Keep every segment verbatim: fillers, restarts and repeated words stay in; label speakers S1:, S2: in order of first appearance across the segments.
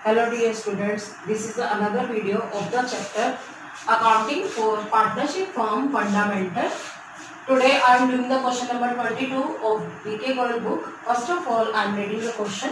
S1: Hello dear students, this is another video of the chapter Accounting for Partnership Firm Fundamental. Today I am doing the question number twenty-two of B K Goel book. First of all, I am reading the question.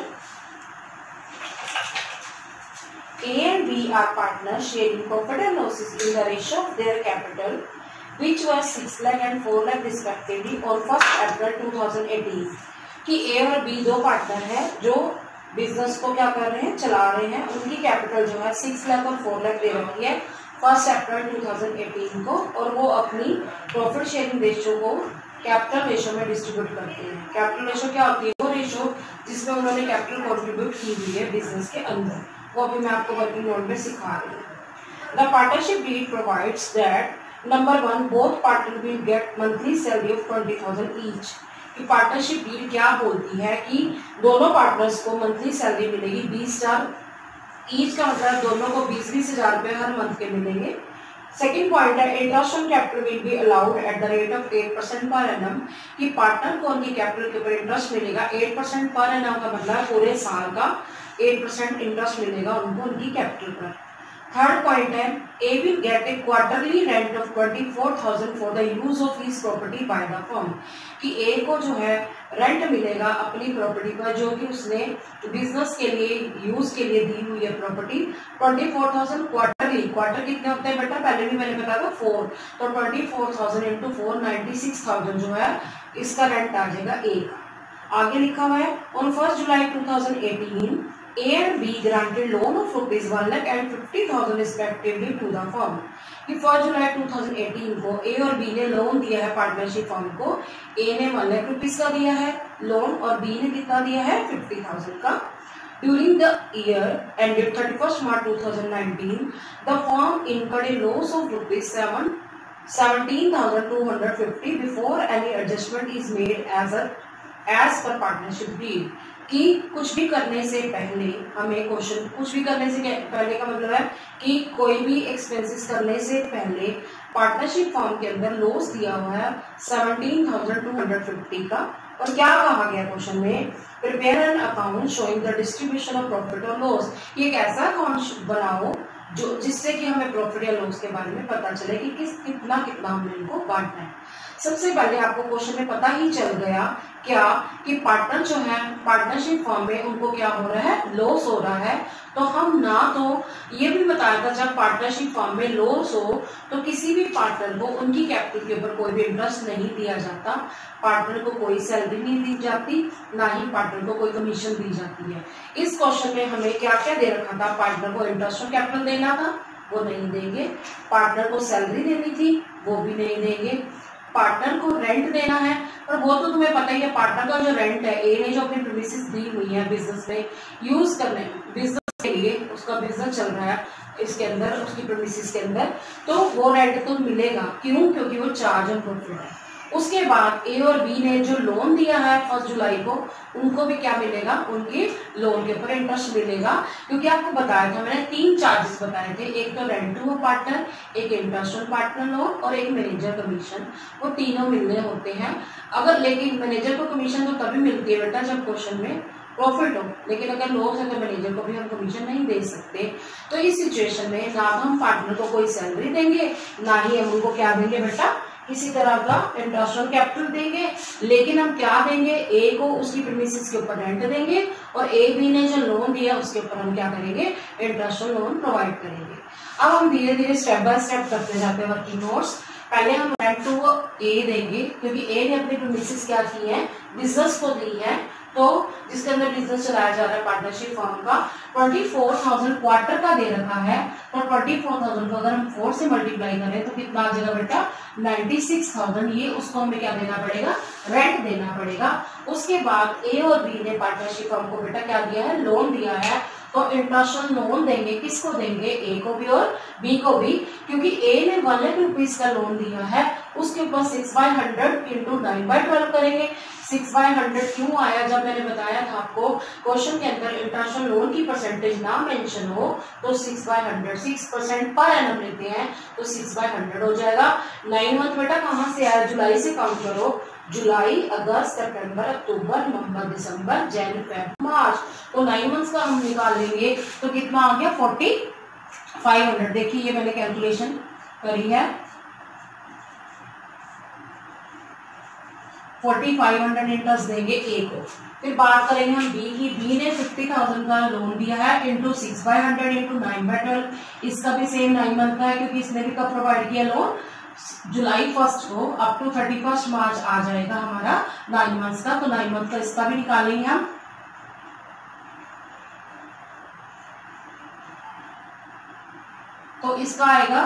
S1: A and B are partners sharing profit and losses in the ratio of their capital, which was six lakh and four lakh respectively on first April twenty eighteen. कि A और B दो partner हैं जो business को क्या कर रहे हैं, चला रहे हैं. उनकी कैपिटल जो है सिक्स लाख और फोर लाख दे रखी है first April two thousand eighteen को, और वो अपनी प्रॉफिट शेयरिंग रेशियो को कैपिटल रेशियो में डिस्ट्रीब्यूट करते हैं. कैपिटल रेशियो क्या होती है? वो रेशियो जिसमें उन्होंने कैपिटल कंट्रीब्यूट की हुई है बिजनेस के अंदर. वो अभी मैं आपको वर्किंग नोट में सिखा रही हूँ. The partnership deed provides that number one, both partner will get monthly salary of twenty thousand each. कि पार्टनरशिप डील क्या बोलती है कि दोनों पार्टनर्स को मंथली सैलरी मिलेगी बीस हजार ईच का मतलब दोनों को बीस बीस हजार रुपये हर मंथ के मिलेंगे. सेकंड पॉइंट है interest on capital will be allowed at the rate of eight percent per annum. कि पार्टनर को उनकी कैपिटल के ऊपर इंटरेस्ट मिलेगा एट परसेंट पर एनम का मतलब पूरे साल का एट परसेंट इंटरेस्ट मिलेगा उनको उनकी कैपिटल पर. थर्ड पॉइंट है A will get a quarterly rent of twenty four thousand for the use of his property by the firm. कि ए को जो है रेंट मिलेगा अपनी प्रॉपर्टी पर जो कि उसने बिजनेस के लिए यूज के लिए दी हुई है property. Twenty four thousand quarterly. Quarter कितने होते हैं बेटा? पहले भी मैंने बताया था फोर. तो twenty four thousand into four ninety six thousand जो है इसका रेंट आ जाएगा ए का. आगे लिखा हुआ है on first July two thousand eighteen A and B granted loan of rupees one lakh and fifty thousand respectively to the firm. कि first July two thousand eighteen को A और B ने लोन दिया है पार्टनरशिप फर्म को. A ने one lakh rupees का दिया है लोन और B ने कितना दिया है फिफ्टी थाउजेंड का. During the year ended thirty first March two thousand nineteen, the firm incurred a loss of rupees seven seventeen thousand two hundred fifty before any adjustment is made as a as per partnership deed. कि कुछ भी करने से पहले हमें question कुछ भी करने से पहले का मतलब है कि कोई भी एक्सपेंसेस करने से पहले पार्टनरशिप फर्म के अंदर लॉस दिया हुआ है seventeen thousand two hundred fifty का. और क्या कहा गया क्वेश्चन में? Prepare an account showing the distribution of profit और लॉस. ये एक ऐसा अकाउंट बनाओ जो जिससे कि हमें प्रॉफिट या लॉस के बारे में पता चले कि किस कितना कितना हमने इनको बांटना है. सबसे पहले आपको क्वेश्चन में पता ही चल गया क्या कि पार्टनर जो है पार्टनरशिप फर्म में उनको क्या हो रहा है? लॉस हो रहा है. तो हम ना तो ये भी बताया था जब पार्टनरशिप फर्म में लॉस हो तो किसी भी पार्टनर को उनकी कैपिटल के ऊपर कोई भी इंटरेस्ट नहीं दिया जाता. पार्टनर को कोई सैलरी नहीं दी जाती, ना ही पार्टनर को कोई कमीशन दी जाती है. इस क्वेश्चन में हमें क्या क्या दे रखा था? पार्टनर को इंटरेस्ट ऑन कैपिटल देना था, वो नहीं देंगे. पार्टनर को सैलरी देनी थी, वो भी नहीं देंगे. पार्टनर को रेंट देना है, पर वो तो तुम्हें पता ही है पार्टनर का जो रेंट है ए ने जो अपनी प्रीमिसेस दी हुई है बिजनेस में यूज करने बिजनेस के लिए, उसका बिजनेस चल रहा है इसके अंदर उसकी प्रीमिसेस के अंदर, तो वो रेंट तो मिलेगा. क्यों? क्योंकि वो चार्ज ऑन प्रॉफिट है. उसके बाद ए और बी ने जो लोन दिया है फर्स्ट जुलाई को उनको भी क्या मिलेगा? उनके लोन के ऊपर इंटरेस्ट मिलेगा. क्योंकि आपको बताया था मैंने तीन चार्जेस बताए थे, एक तो रेंट टू पार्टनर, एक इंटरेस्ट ऑन पार्टनर लोन और एक मैनेजर कमीशन. वो तीनों मिलने होते हैं. अगर लेकिन मैनेजर को कमीशन तो तभी मिलती है बेटा जब क्वेश्चन में प्रॉफिट हो, लेकिन अगर लॉस है तो मैनेजर को भी हम कमीशन नहीं दे सकते. तो इस सिचुएशन में ना तो हम पार्टनर को कोई सैलरी देंगे, ना ही हम उनको क्या देंगे बेटा किसी तरह का इंटरेस्ट ऑन कैपिटल देंगे. लेकिन हम क्या देंगे? ए को उसकी प्रीमिसेस के ऊपर रेंट देंगे और ए बी ने जो लोन दिया उसके ऊपर हम क्या करेंगे? इंटरेस्ट ऑन लोन प्रोवाइड करेंगे. अब हम धीरे धीरे स्टेप बाय स्टेप करते जाते हैं वर्किंग नोट्स. पहले हम रेंट टू ए देंगे क्योंकि ए ने अपनी प्रीमिसेस क्या की है? बिजनेस को दी है. तो जिसके अंदर बिजनेस चलाया जा रहा है पार्टनरशिप फर्म का ट्वेंटी फोर थाउजेंड क्वार्टर का दे रखा है. तो ट्वेंटी फोर थाउजेंड को अगर हम फोर से मल्टीप्लाई करें तो कितना आ जाएगा बेटा? Ninety six thousand. ये उसको हमें क्या देना पड़ेगा? रेंट देना पड़ेगा. उसके बाद ए और बी ने पार्टनरशिप फर्म को बेटा क्या दिया है? लोन दिया है. तो इंटरेस्ट ऑन लोन देंगे. किसको देंगे? ए को भी और बी को भी. क्योंकि ए ने वन लाख रुपीज का लोन दिया है उसके ऊपर six by hundred into nine by twelve करेंगे। सिक्स बाय हंड्रेड क्यों आया, जब मैंने बताया था आपको क्वेश्चन के अंदर इंटरनेशनल लोन की परसेंटेज ना मेंशन हो तो six by hundred six percent per annum लेते हैं तो सिक्स बाय हंड्रेड हो जाएगा। नाइन मंथ बेटा कहाँ से आया, जुलाई से काउंट करो, जुलाई अगस्त सितंबर अक्टूबर नवंबर दिसंबर जनवरी फरवरी मार्च, तो नाइन मंथ्स का हम निकाल लेंगे तो कितना आ गया फोर्टी फाइव हंड्रेड। देखिए ये मैंने कैलकुलेशन करी है, फोर्टी फाइव हंड्रेड इंटरेस्ट देंगे ए को। फिर बात करेंगे हम बी की, बी ने फिफ्टी थाउजेंड का लोन दिया है into six by hundred into nine by twelve, इसका भी सेम नाइन मंथ का है क्योंकि इसने भी कब प्रोवाइड किया लोन, जुलाई फर्स्ट को up to thirty first March आ जाएगा हमारा नाइन मंथ्स का, तो नाइन मंथ का इसका भी निकालेंगे हम। तो इसका आएगा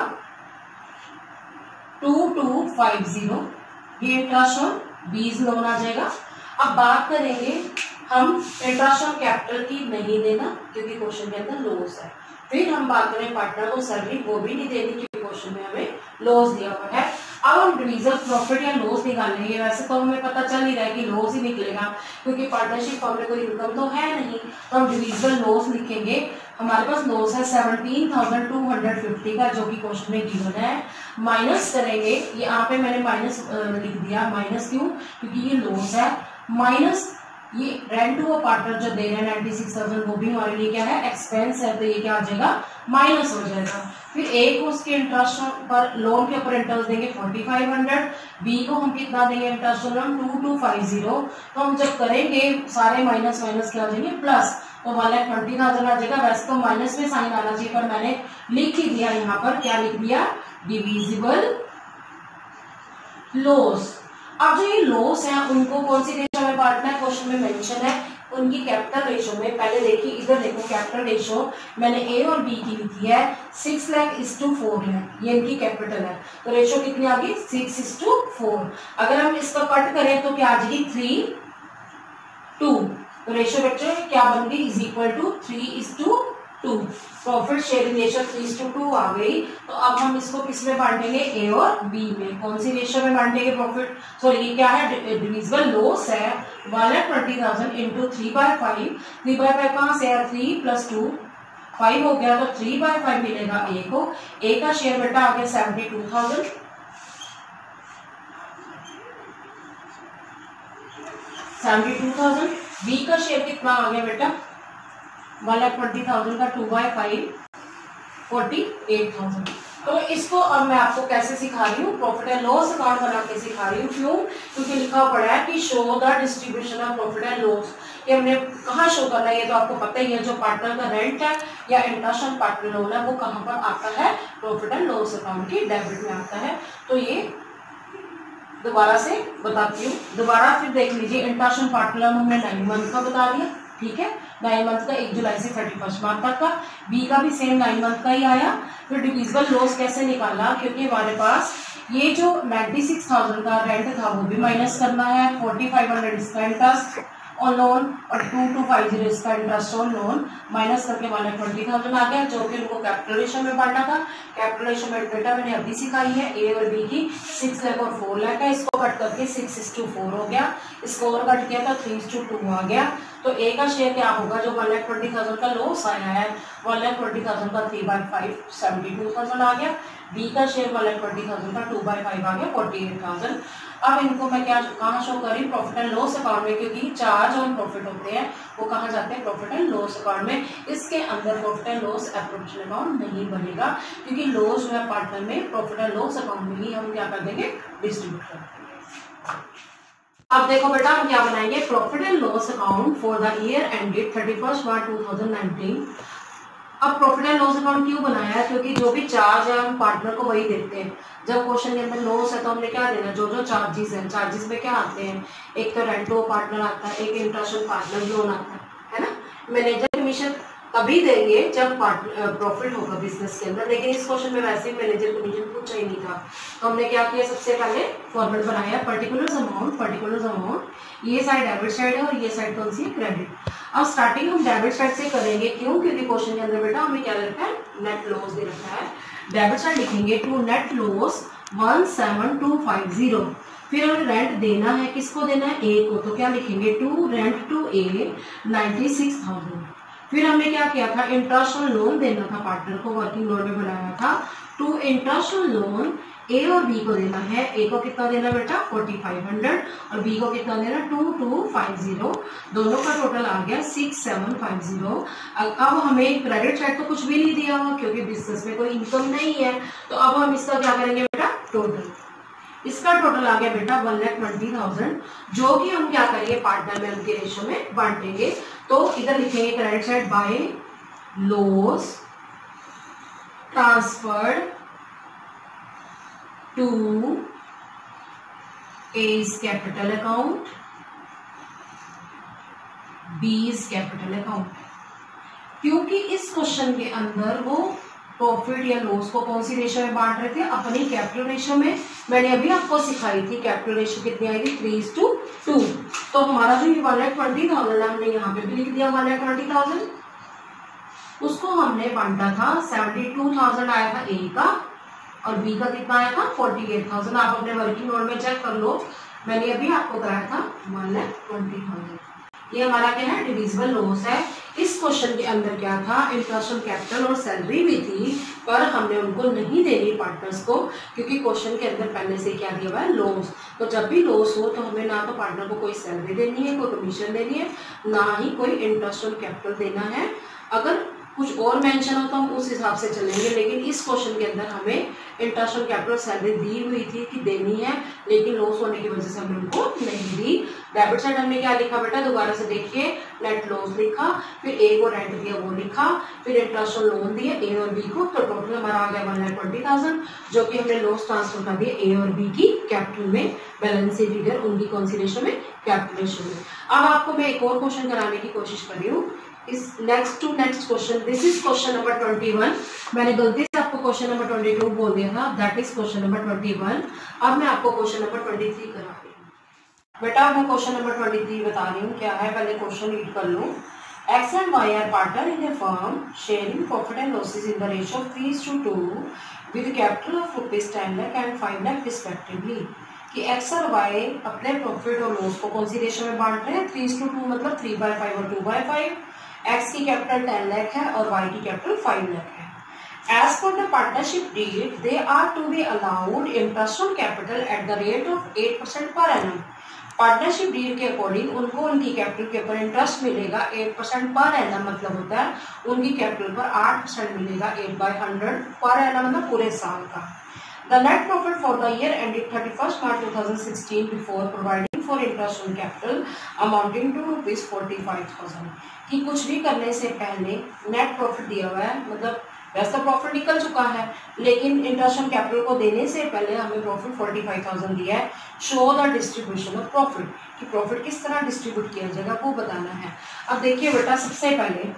S1: टू टू फाइव जीरो, ये इंटरेस्ट ऑन बीज लोन आ जाएगा। अब बात करेंगे हम इंटरेस्ट ऑन कैपिटल की, नहीं देना क्योंकि क्वेश्चन के अंदर लॉस है। फिर हम बात करें पार्टनर को सैलरी, वो भी नहीं देनी क्योंकि क्वेश्चन में हमें लॉस दिया हुआ है। अब हम डिविजन प्रॉफिट या लॉस निकालेंगे, वैसे तो हमें पता चल ही रहा है कि लॉस ही निकलेगा क्योंकि पार्टनरशिप फॉर्म में कोई इनकम तो है नहीं, तो हम डिविजन लॉस लिखेंगे। हमारे पास लॉस है seventeen thousand two hundred fifty का जो कि क्वेश्चन में गिवन है, माइनस करेंगे, यहाँ पे मैंने माइनस लिख दिया, माइनस क्यों, क्योंकि ये लॉस है, माइनस ये रेंट टू पार्टनर जो दे रहे हैं नाइन्टी सिक्स थाउजेंड, वो भी हमारे लिए क्या है एक्सपेंस है, तो ये क्या आ जाएगा माइनस हो जाएगा। फिर एक उसके इंटरेस्ट पर लोन के ऊपर इंटरेस्ट देंगे फोर्टी फाइव हंड्रेड, बी को हम कितना देंगे interest loan two two five zero, तो हम जब करेंगे सारे माइनस माइनस क्या हो जाएंगे प्लस, तो वन लाख ट्वेंटी थाउजेंड आ जाएगा। वैसे तो माइनस में साइन आना चाहिए पर मैंने लिख ही दिया यहाँ पर, क्या लिख दिया, डिविजिबल लॉस। अब जो ये लॉस है उनको कौन सी रेशो में बांटना है, क्वेश्चन में मेंशन है उनकी कैपिटल रेशो में। पहले देखिए इधर देखो कैपिटल रेशो मैंने ए और बी की लिखी है six lakh is to four lakh, ये इनकी कैपिटल है, तो रेशो कितनी आ गई सिक्स इज टू फोर। अगर हम इसका कट करें तो क्या आ जाएगी थ्री टू, तो रेशो बच्चों क्या बन गई is equal to three is to two, profit sharing ratio three is to two आ गई। तो अब हम इसको किस में बांटेंगे, ए और बी में, कौन सी रेशो में बांटेंगे प्रॉफिट, सॉरी ये क्या है डिविजिबल लॉस है, one lakh twenty thousand into three by five, three by five कहाँ से है, थ्री प्लस टू फाइव हो गया, तो थ्री बाय फाइव मिलेगा ए को, ए का शेयर बेटा आ गया seventy two thousand, seventy two thousand, B का शेयर कितना आ गया बेटा वन लाख ट्वेंटी थाउजेंड का two by five forty eight thousand. तो इसको अब मैं आपको कैसे सिखा रही हूँ, प्रॉफिट एंड लॉस अकाउंट बना के सिखा रही हूँ। क्यों, क्योंकि लिखा पड़ा है कि show the distribution of profit and loss, ये हमने कहाँ शो करना है, ये तो आपको पता ही है, जो पार्टनर का रेंट है या इंटरेस्ट पार्टनर लोन है वो कहाँ पर आता है, प्रॉफिट एंड लॉस अकाउंट की डेबिट में आता है। तो ये दोबारा से बताती हूँ, दोबारा फिर देख लीजिए, इंटरेस्ट पार्टनर लोन हमने नाइन मंथ का बता दिया, ठीक है, नाइन मंथ का एक जुलाई से थर्टी फर्स्ट मार्च तक का, बी का भी सेम नाइन मंथ का ही आया। फिर डिविजिबल लॉस कैसे निकाला, क्योंकि हमारे पास ये जो नाइन्टी सिक्स थाउजेंड का रेंट था वो भी माइनस करना है, फोर्टी फाइव हंड्रेड इसका इंटरेस्ट ऑन लोन और टू टू फाइव जीरो इसका इंटरेस्ट ऑन लोन, माइनस करके वन लाख ट्वेंटी थाउजेंड आ गया, जो कि उनको कैपिटल रेशो में बांटना था। कैपिटल रेशो में बेटा मैंने अभी सिखाई है, ए और बी की, सिक्स लाख और फोर लाख है, इसको कट करके सिक्स इज टू फोर हो गया, इसको और कट किया था थ्री इज टू टू आ गया। तो ए का शेयर क्या होगा, जो वन लाख ट्वेंटी थाउजेंड का लॉस आया है, वन लाख ट्वेंटी थाउजेंड का three by five seventy two thousand आ गया, बी का share one lakh twenty thousand का टू बाई फाइव आ गया फोर्टी एट थाउजेंड। अब इनको मैं क्या कहाँ शो कर रही हूँ, प्रॉफिट एंड लॉस अकाउंट में, क्योंकि चार्ज और प्रॉफिट होते हैं वो कहाँ जाते हैं, प्रॉफिट एंड लॉस अकाउंट में। इसके अंदर profit and loss appropriation account नहीं बनेगा, क्योंकि लॉस जो है पार्टनर में प्रॉफिट एंड लॉस अकाउंट में ही हम क्या कर देंगे, डिस्ट्रीब्यूट कर देंगे। अब देखो बेटा हम क्या बनाएंगे, profit and loss account for the year ended thirty first March two thousand nineteen. अब प्रॉफिट एंड लॉस अकाउंट क्यों बनाया है, क्योंकि जो भी चार्ज है हम पार्टनर को वही देते हैं। जब क्वेश्चन के अंदर लॉस है तो हमने क्या देना, जो जो चार्जेस हैं, चार्जेस में क्या आते हैं, एक तो रेंटो पार्टनर आता है, एक इंटरेस्ट पार्टनर लोन आता है, है ना। मैनेजर कमीशन तभी देंगे जब प्रॉफिट होगा बिजनेस के अंदर, लेकिन इस क्वेश्चन में वैसे मैनेजर कमीशन पूछा ही नहीं था। तो हमने क्या किया, सबसे पहले फॉर्मेट बनाया पर्टिकुलर अमाउंट, पर्टिकुलर अमाउंट, ये साइड डेबिट साइड है और ये साइड कौन सी है, क्रेडिट। अब स्टार्टिंग हम डेबिट साइड से करेंगे, क्यों, क्योंकि क्वेश्चन के अंदर बेटा हमें क्या रखा है, नेट लॉस दे रखा है। डेबिट साइड लिखेंगे to net loss one seven two five zero. फिर हमें रेंट देना है, किसको देना है, ए को, तो क्या लिखेंगे, to rent to A ninety six thousand. फिर हमने क्या किया था, इंटरेस्ट लोन देना था पार्टनर को, वर्किंग लोन में बनाया था, टू इंटरेस्ट लोन ए और बी को देना है। ए को कितना देना बेटा, फोर्टी फाइव हंड्रेड और बी को कितना देना, टू टू फाइव जीरो। दोनों का टोटल आ गया सिक्स सेवन फाइव जीरो। अब हमें क्रेडिट साइड तो कुछ भी नहीं दिया हुआ क्योंकि बिजनेस में कोई इनकम नहीं है, तो अब हम इसका क्या करेंगे बेटा, टोटल। इसका टोटल आ गया बेटा वन लाख ट्वेंटी थाउजेंड, जो कि हम क्या करेंगे, पार्टनर में उनके रेशो में बांटेंगे। तो इधर लिखेंगे credit side by loss transferred to A's capital account, B's capital account. क्योंकि इस क्वेश्चन के अंदर वो प्रॉफिट या लॉस को कौन सी रेशो में बांट रहे थे, अपनी कैपिटल रेशो में। मैंने अभी आपको सिखाई थी कैपिटल रेशो कितनी आएगी, थ्री इज टू टू। तो हमारा जो वन लाख ट्वेंटी थाउजेंड हमने यहाँ पे भी लिख दिया वन लाख ट्वेंटी थाउजेंड, उसको हमने बांटा था, सेवेंटी टू थाउजेंड आया था ए का और बी का कितना आया था, फोर्टी एट थाउजेंड। आप अपने वर्किंग नोट में चेक कर लो, मैंने अभी आपको कराया था वन लाख ट्वेंटी थाउजेंड। ये हमारा क्या है, डिविजिबल लॉस है। इस क्वेश्चन के अंदर क्या था, इंटरेस्ट ऑन कैपिटल और सैलरी भी थी, पर हमने उनको नहीं देनी पार्टनर्स को, क्योंकि क्वेश्चन के अंदर पहले से क्या दिया हुआ है, लॉस। तो जब भी लॉस हो तो हमें ना तो पार्टनर को कोई सैलरी देनी है, कोई कमीशन देनी है, ना ही कोई इंटरेस्ट ऑन कैपिटल देना है। अगर कुछ और मेंशन हो तो हम उस हिसाब से चलेंगे, लेकिन इस क्वेश्चन के अंदर हमें इंटरेस्ट ऑन कैपिटल सैलरी दी हुई थी कि देनी है, लेकिन लॉस होने की वजह से हमने उनको नहीं दी। डेबिट साइड हमने क्या लिखा बेटा, दोबारा से देखिए, नेट लॉस लिखा, फिर ए को रेंट दिया वो लिखा, फिर इंटरेस्ट ऑन लोन दिया ए और बी को, तो टोटल हमारा आ गया वन लाख ट्वेंटी थाउजेंड, जो कि हमने लॉस ट्रांसफर कर दिया ए और बी की कैपिटल में, बैलेंस शीट फिगर उनकी कौन सी रेशो में, कैपिटल रेशो में। अब आपको मैं एक और क्वेश्चन कराने की कोशिश कर रही हूँ, इस next to next question, this is question number twenty one. मैंने गलती से आपको क्वेश्चन नंबर ट्वेंटी टू बोल दिया था, that is question number twenty one. अब मैं आपको क्वेश्चन नंबर ट्वेंटी थ्री करा रही हूँ बेटा। मैं क्वेश्चन नंबर ट्वेंटी थ्री बता रही हूँ क्या है, पहले क्वेश्चन रीड कर लो। X and Y are partner in a firm sharing profit and losses in the ratio of three to two with capital of rupees ten lakh and five lakh respectively. कि X और वाई अपने profit और loss को कौन सी ratio में बांट रहे हैं, थ्री टू टू, मतलब थ्री बाय फाइव और टू बाय फाइव। एक्स की कैपिटल टेन लाख है और वाई की कैपिटल फाइव लाख है। As per the partnership deed, they are to be allowed interest on capital at the rate of eight percent per annum. Partnership deed के according उनको उनकी capital के ऊपर इंटरेस्ट मिलेगा एट परसेंट पर एनम, मतलब होता है उनकी कैपिटल पर आठ परसेंट मिलेगा, eight by hundred per annum, मतलब पूरे साल का। The net profit for the year ended thirty first March two thousand sixteen before providing for interest on capital amounting to rupees forty five thousand. कि कुछ भी करने से पहले नेट प्रॉफिट दिया हुआ है, मतलब वैसे तो प्रॉफिट निकल चुका है, लेकिन इंटरेस्ट ऑन कैपिटल को देने से पहले हमें प्रॉफिट फोर्टी फाइव थाउजेंड दिया है। Show the distribution of profit, कि प्रॉफिट किस तरह डिस्ट्रीब्यूट किया जाएगा वो बताना है। अब देखिए बेटा, सबसे पहले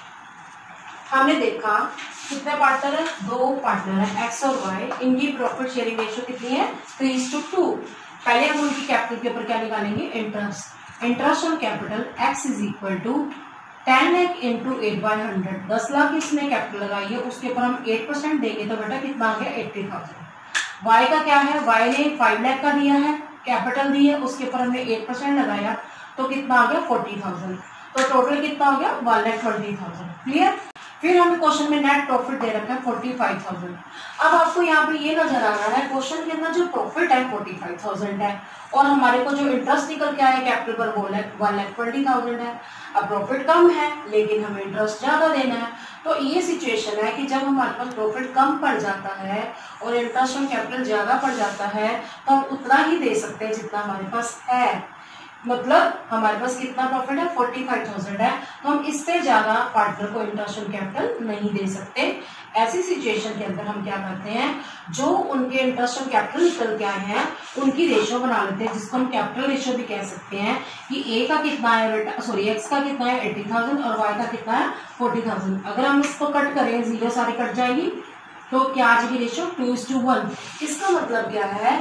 S1: हमने देखा कितने पार्टनर है, दो पार्टनर है एक्स और वाई, इनकी प्रॉफिट शेयरिंग रेशियो कितनी है, थ्री इज टू टू। पहले हम उनकी कैपिटल के ऊपर क्या निकालेंगे, interest. Interest on capital X is equal to ten lakh into eight by hundred, दस लाख इसमें कैपिटल लगाई है, उसके ऊपर हम एट परसेंट देंगे तो बेटा कितना आ गया, एट्टी थाउजेंड। वाई का क्या है, वाई ने फाइव लाख का दिया है, कैपिटल दी है, उसके ऊपर हमने एट परसेंट लगाया तो कितना आ गया, फोर्टी थाउजेंड। तो टोटल कितना हो गया, one lakh twenty thousand. Clear. फिर हमें क्वेश्चन में नेट प्रॉफिट दे रखा है फोर्टी फाइव थाउजेंड। अब आपको यहाँ पे ये नजर आ रहा है क्वेश्चन के अंदर जो प्रॉफिट है फोर्टी फाइव थाउजेंड है और हमारे को जो इंटरेस्ट निकल के आया कैपिटल पर वो वन लाख ट्वेंटी थाउजेंड है। अब प्रॉफिट कम है लेकिन हमें इंटरेस्ट ज्यादा देना है, तो ये सिचुएशन है कि जब हमारे पास प्रॉफिट कम पड़ जाता है और इंटरेस्ट ऑन कैपिटल ज्यादा पड़ जाता है तो हम उतना ही दे सकते हैं जितना हमारे पास है। मतलब हमारे पास कितना प्रॉफिट है, फोर्टी फाइव थाउजेंड है, तो हम इससे ज्यादा पार्टनर को इंटरेस्ट ऑन कैपिटल नहीं दे सकते। ऐसी सिचुएशन के अंदर हम क्या करते हैं, जो उनके इंटरेस्ट ऑन कैपिटल निकल के आए हैं उनकी रेशियो बना लेते हैं, जिसको हम कैपिटल रेशियो भी कह सकते हैं। कि ए का कितना है बेटा, सॉरी एक्स का कितना है एट्टी थाउजेंड और वाई का कितना है फोर्टी थाउजेंड। अगर हम इसको कट करें, जीरो सारी कट जाएगी, तो क्या आ जाएगी ratio, two is to one. इसका मतलब क्या है कि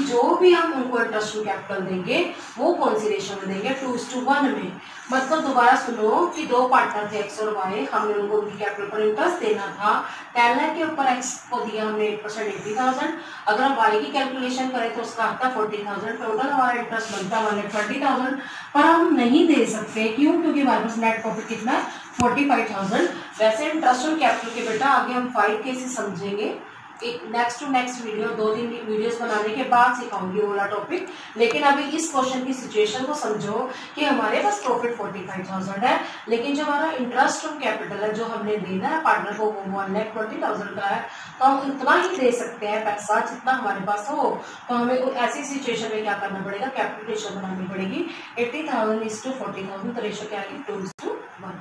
S1: जो भी हम उनको इंटरेस्ट कैपिटल देंगे वो कौन सी रेशो में देंगे, टू इज टू वन में। मतलब दोबारा सुनो कि दो पार्टनर थे एक्स और वाई, हमने उनको उनकी कैपिटल पर इंटरेस्ट देना था। टेन लाख के ऊपर एक्स को दिया हमने एट परसेंट एट्टी थाउजेंड। अगर हम वाई की कैलकुलेशन करें तो उसका आता फोर्टी थाउजेंड, टोटल हमारा इंटरेस्ट बनता है वन ट्वेंटी थाउजेंड। पर हम नहीं दे सकते, क्यों? क्योंकि हमारे पास नेट प्रॉफिट कितना है, फोर्टी फाइव थाउजेंड। वैसे इंटरेस्ट ऑन कैपिटल के बेटा आगे हम फाइव केसेस समझेंगे, एक नेक्स्ट टू नेक्स्ट वीडियो, दो तीन वीडियोस बनाने के बाद सिखाऊंगी वो वाला टॉपिक। लेकिन अभी इस क्वेश्चन की सिचुएशन को समझो कि हमारे पास प्रॉफिट फोर्टी फाइव थाउजेंड है, लेकिन जो हमारा इंटरेस्ट ऑन कैपिटल है जो हमने देना है पार्टनर को वो वन लाख ट्वेंटी थाउजेंड का है, तो हम इतना ही दे सकते हैं पैसा जितना हमारे पास हो। तो हमें ऐसी सिचुएशन में क्या करना पड़ेगा, कैपिटल रेशो बनानी पड़ेगी। Eighty thousand is to forty thousand, तो रेशो क्या है, टू इज टू वन।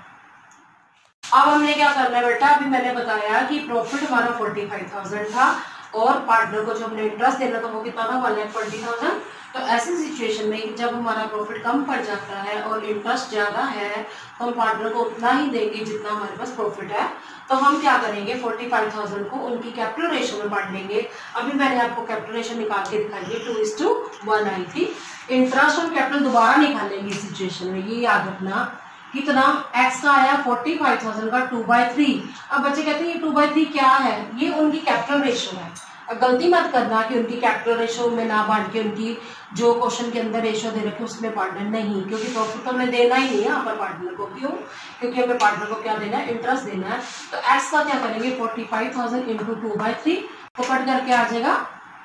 S1: अब हमने क्या करना है बेटा, अभी मैंने बताया कि प्रॉफिट हमारा फोर्टी फाइव थाउजेंड था और पार्टनर को जो हमने इंटरेस्ट देना था वो कितना था, वन लाख ट्वेंटी थाउजेंड। तो ऐसी सिचुएशन में जब हमारा प्रॉफिट कम पड़ जाता है और इंटरेस्ट ज़्यादा है तो हम पार्टनर को उतना ही देंगे जितना हमारे पास प्रॉफिट है। तो हम क्या करेंगे, फोर्टी फाइव थाउजेंड को उनकी कैपिटल रेशो में बांट लेंगे। अभी मैंने आपको कैपिटल रेशो निकाल के दिखाई है, टू इज टू वन आई थी। इंटरेस्ट और कैपिटल दोबारा निकालेंगे इस सिचुएशन में, ये याद रखना। कितना एक्स का आया फोर्टी फाइव थाउजेंड का टू बाई थ्री। अब बच्चे कहते हैं ये टू बाई थ्री क्या है, ये उनकी कैपिटल रेशो है। अब गलती मत करना कि उनकी कैपिटल रेशो में ना बांट के उनकी जो क्वेश्चन के अंदर रेशो दे रखे उसमें पार्टनर नहीं, क्योंकि प्रॉफिट तो हमें देना ही नहीं है यहाँ पर पार्टनर को। क्यों? क्योंकि हमें पार्टनर को क्या देना है, इंटरेस्ट देना है। तो एक्स का क्या करेंगे, forty five thousand into two by three, तो कट करके आ जाएगा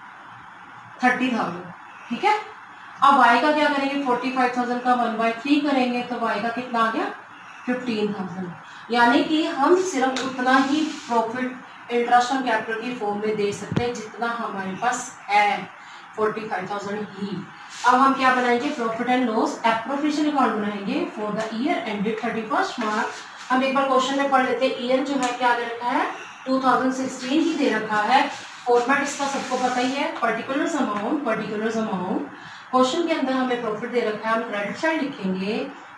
S1: थर्टी थाउजेंड। ठीक है, अब y का क्या करेंगे, फोर्टी फाइव थाउजेंड का वन बाई थ्री करेंगे तो y का कितना आ गया, फिफ्टीन थाउजेंड। यानी कि हम सिर्फ उतना ही प्रॉफिट इंटरेस्ट ऑन कैपिटल की फॉर्म में दे सकते हैं जितना हमारे पास है, फोर्टी फाइव थाउजेंड ही। अब हम क्या बनाएंगे, profit and loss appropriation account बनाएंगे for the year ended thirty first March. हम एक बार क्वेश्चन में पढ़ लेते हैं। ईयर जो है क्या दे रखा है, टू थाउजेंड सिक्सटीन ही दे रखा है। फॉर्मेट इसका सबको पता ही है, particulars amount, particulars amount. Question के अंदर हमें प्रॉफिट दे रखा है, हम क्रेडिट साइड लिखेंगे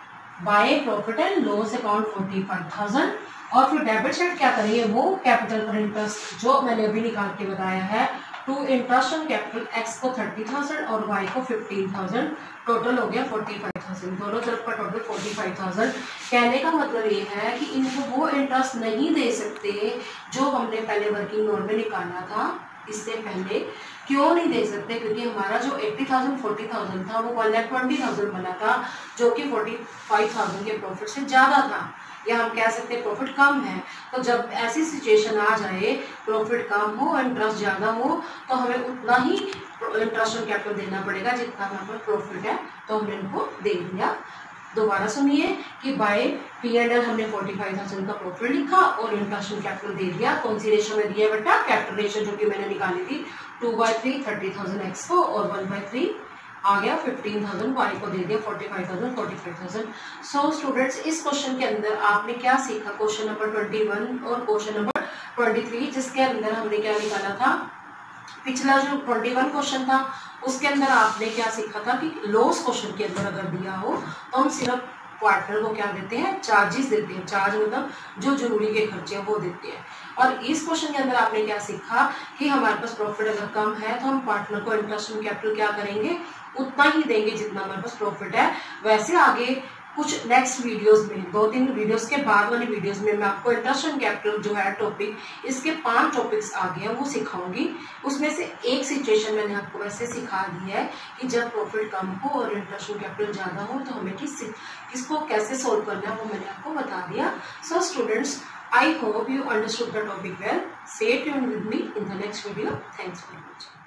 S1: by profit and loss account forty five thousand, और फिर डेबिट साइड क्या करेंगे, वो कैपिटल पर इंटरेस्ट जो मैंने अभी निकाल के बताया है, to interest on capital X को थर्टी थाउजेंड और वाई को फिफ्टीन थाउजेंड, टोटल हो गया फोर्टी फाइव थाउजेंड। दोनों तरफ का टोटल फोर्टी फाइव थाउजेंड। कहने का मतलब ये है कि इनको वो इंटरेस्ट नहीं दे सकते जो हमने पहले वर्किंग नोट में निकाला था इससे पहले। क्यों नहीं दे सकते, क्योंकि हमारा जो एट्टी थाउजेंड फोर्टी थाउजेंड था वो वन लाख ट्वेंटी थाउजेंड बना था, जो कि फोर्टी फाइव थाउजेंड के प्रॉफिट से ज़्यादा था, या हम कह सकते हैं प्रॉफिट कम है। तो जब ऐसी सिचुएशन आ जाए, प्रॉफिट कम हो इंटरेस्ट ज़्यादा हो, तो हमें उतना ही इंटरेस्ट ऑन कैपिटल देना पड़ेगा जितना हमारे पास प्रॉफिट है। तो हमने इनको दे दिया। दोबारा सुनिए कि बाय पी एंड एल हमने फोर्टी फाइव थाउजेंड का प्रॉफिट लिखा और इंटरेस्ट ऑन कैपिटल दे दिया। कौन सी रेशो में दिया बेटा, कैपिटल रेशो जो कि मैंने निकाली थी, two by three thirty thousand X को और वन बाई थ्री आ गया फिफ्टीन थाउजेंड, वाई को दे दिया forty five thousand forty five thousand. So students, इस क्वेश्चन के अंदर आपने क्या सीखा, क्वेश्चन नंबर ट्वेंटी वन और क्वेश्चन नंबर ट्वेंटी थ्री, जिसके अंदर हमने क्या निकाला था, पिछला जो ट्वेंटी वन क्वेश्चन था उसके अंदर आपने क्या सीखा था कि लॉस क्वेश्चन के अंदर अगर दिया हो तो हम सिर्फ पार्टनर को क्या देते हैं, चार्जेस देते हैं। चार्ज मतलब जो जरूरी के खर्चे हैं वो देते हैं। और इस क्वेश्चन के अंदर आपने क्या सीखा कि हमारे पास प्रॉफिट अगर कम है तो हम पार्टनर को इंटरेस्ट ऑन कैपिटल क्या करेंगे, उतना ही देंगे जितना हमारे पास प्रॉफिट है। वैसे आगे कुछ नेक्स्ट वीडियोस में, दो तीन वीडियोस के बाद वाली वीडियोस में मैं आपको इंटरेस्ट ऑन कैपिटल जो है टॉपिक, इसके पांच टॉपिक्स आगे हैं वो सिखाऊंगी। उसमें से एक सिचुएशन मैंने आपको वैसे सिखा दी है कि जब प्रॉफिट कम हो और इंटरेस्ट ऑन कैपिटल ज़्यादा हो तो हमें किस किसको कैसे सोल्व करना है वो मैंने आपको बता दिया। So students, I hope you understood the topic well. Stay tuned with me in the next video. Thanks for watching.